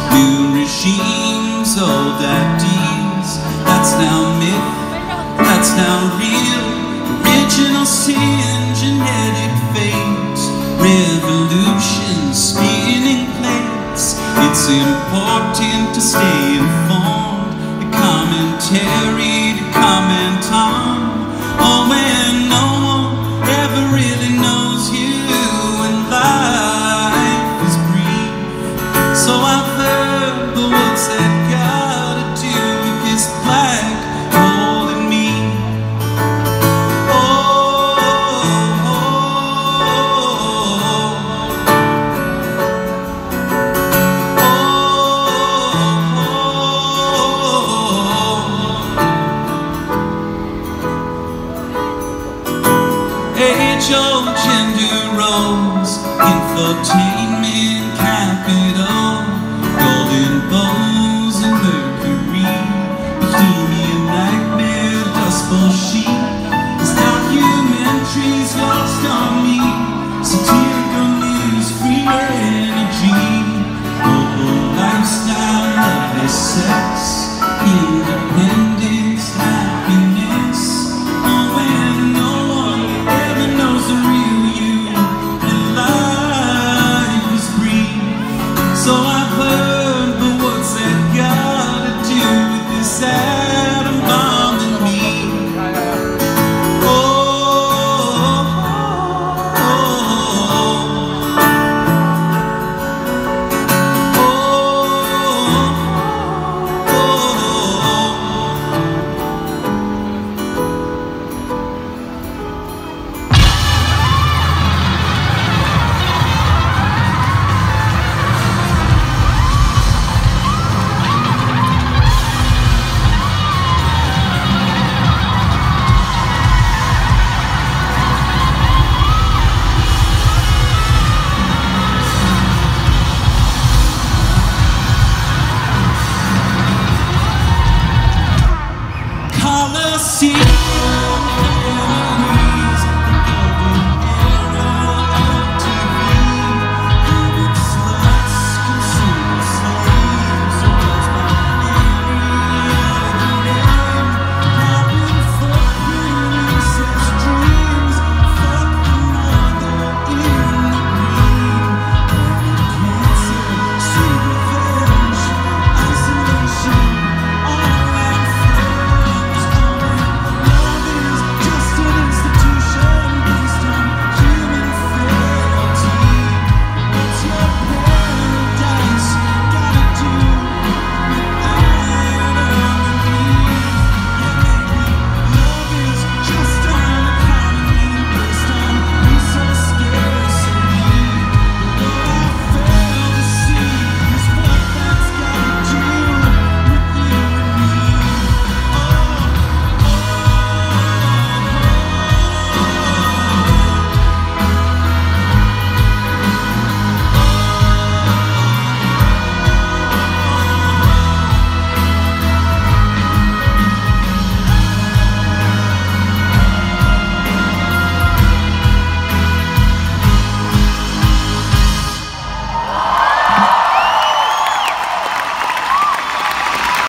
New regimes, old ideas, that's now myth, that's now real. Original sin, genetic fate, revolution, spinning plates. It's important to stay informed, the commentary to comment on. Oh, when no one ever really knows you and life is brief. So I've heard the words that gotta do with this black hole in me. Age-old gender roles, infotainment capital, golden bows and mercury, bohemian nightmare, dust bowl sheep. These documentaries lost on me, satirical news, free energy, global lifestyle, lovely sex, independence, happiness. Oh, when no one ever knows the real you, and life is brief. So I've heard